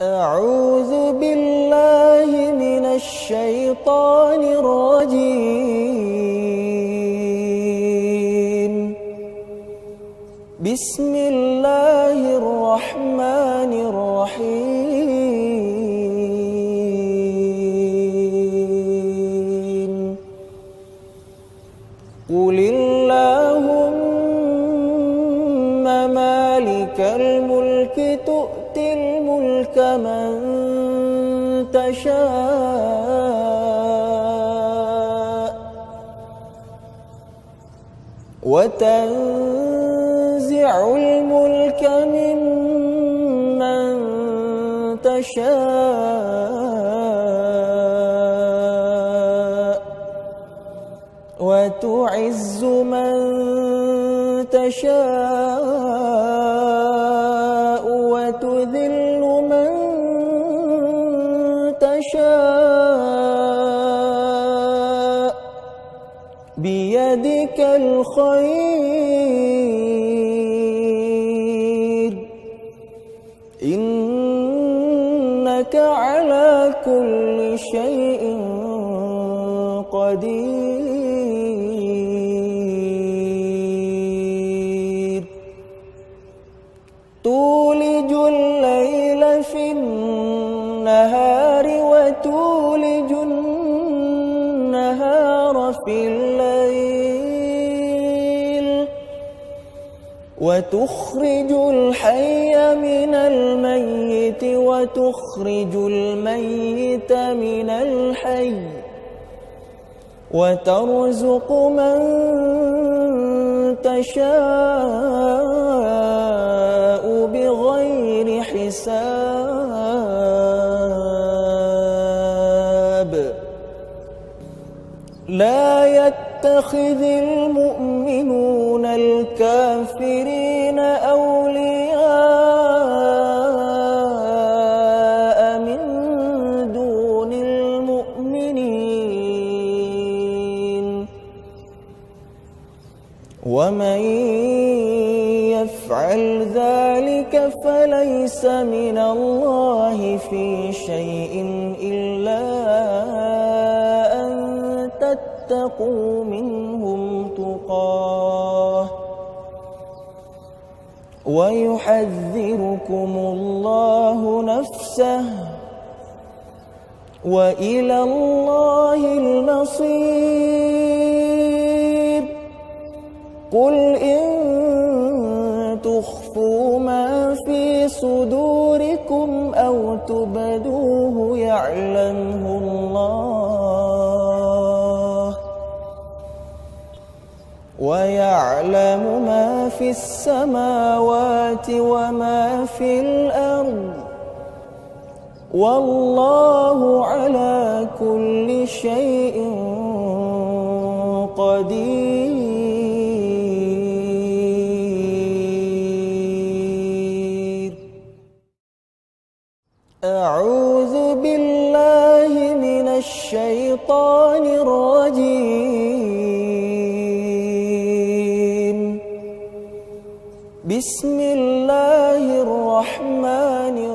أعوذ بالله من الشيطان الرجيم. بسم الله الرحمن الرحيم. قل اللهم مالك الملك تؤتي الملك من تشاء وتنزع الملك ممن تشاء وتعز من تشاء وتذل من تشاء بيدك الخير إنك على كل شيء قدير. تولج الليل في النهار وتولج النهار في الليل وتخرج الحي من الميت وتخرج الميت من الحي وترزق من تشاء بغير حساب. لا يتخذ المؤمنون الكافرين أولياء من دون المؤمنين ومن يفعل ذلك فليس من الله في شيء إلا أن تتقوا منهم تقاه ويحذركم الله نفسه وإلى الله المصير. قل إن تخفوا ما في صدوركم أو تبدوه يعلمه الله ويعلم ما في السماوات وما في الأرض والله على كل شيء قدير. أعوذ بالله من الشيطان الرجيم. بسم الله الرحمن